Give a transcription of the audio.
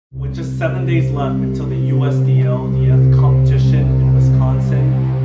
With just 7 days left until the USDLDF competition in Wisconsin,